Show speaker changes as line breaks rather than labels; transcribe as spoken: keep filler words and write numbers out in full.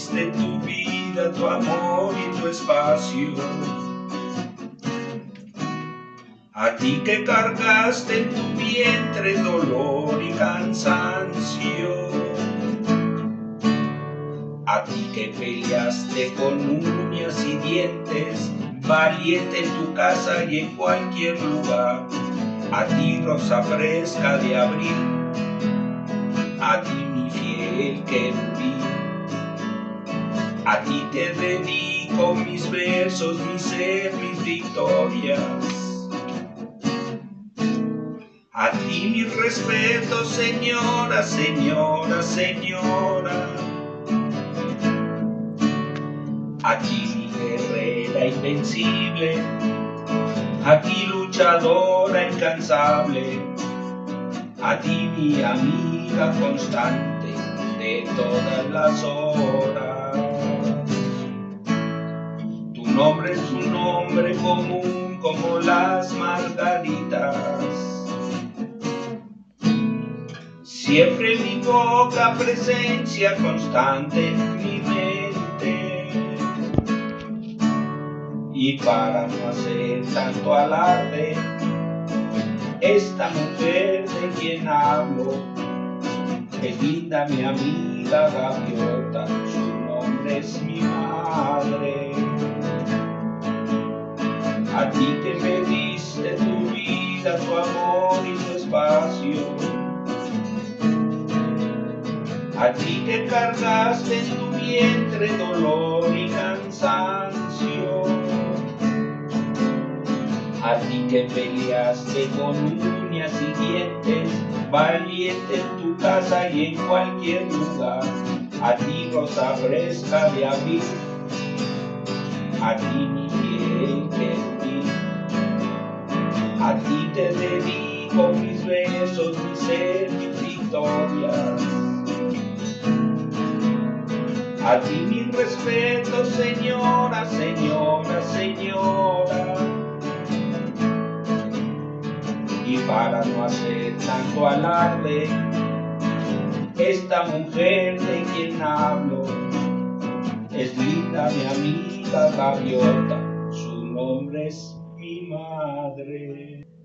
diste tu vida, tu amor y tu espacio. A ti que cargaste en tu vientre dolor y cansancio. A ti que peleaste con uñas y dientes, valiente en tu casa y en cualquier lugar. A ti, rosa fresca de abril, a ti mi fiel querubín. A ti te dedico mis versos, mi ser, mis victorias. A ti mi respeto, señora, señora, señora. A ti mi guerrera invencible, a ti luchadora incansable, a ti mi amiga constante de todas las horas. Tu nombre es un nombre común como las margaritas. Siempre en mi boca, presencia constante en mi mente. Y para no hacer tanto alarde, esta mujer de quien hablo es linda mi amiga gaviota, su nombre es mi madre. A ti que me diste tu vida, tu amor y tu espacio. A ti que cargaste en tu vientre dolor y cansancio. A ti que peleaste con uñas y dientes, valiente en tu casa y en cualquier lugar. A ti, rosa fresca de abril, a ti mi fiel querubín. A ti te dedico mis besos, mi ser, mis victorias. A ti mi respeto, señora, señora, señora. Y para no hacer tanto alarde, esta mujer de quien hablo es linda mi amiga gaviota, su nombre es mi madre.